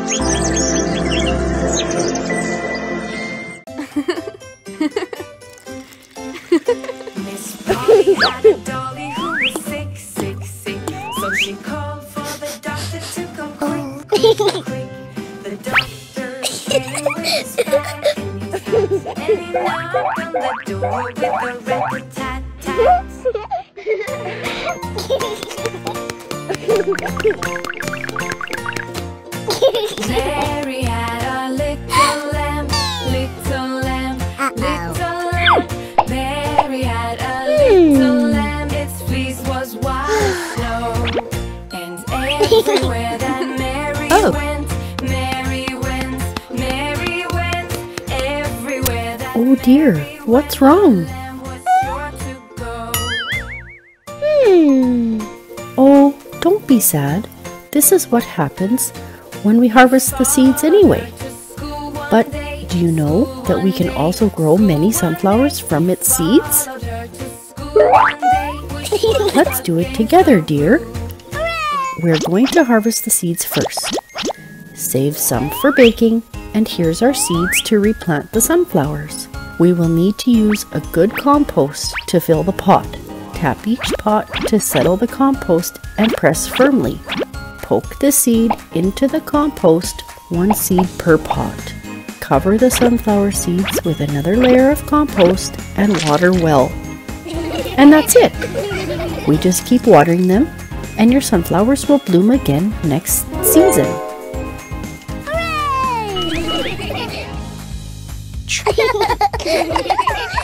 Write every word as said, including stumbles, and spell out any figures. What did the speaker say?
Miss Polly had a dolly who was sick, sick, sick. So she called for the doctor to come quick, quick, quick. The doctor came with his bag in his hands, and he knocked on the door with a rat-a-tat-tat. Mary had a little lamb, little lamb, little lamb. Mary had a little lamb, its fleece was white as snow. And everywhere that Mary Oh. went, Mary went, Mary went. Everywhere that Oh dear, Mary what's went, wrong? the lamb was sure to go. Hmm. Oh, don't be sad. This is what happens when we harvest the seeds anyway. But do you know that we can also grow many sunflowers from its seeds? Let's do it together, dear. We're going to harvest the seeds first. Save some for baking, and here's our seeds to replant the sunflowers. We will need to use a good compost to fill the pot. Tap each pot to settle the compost and press firmly. Poke the seed into the compost, one seed per pot. Cover the sunflower seeds with another layer of compost and water well. And that's it. We just keep watering them, and your sunflowers will bloom again next season. Hooray!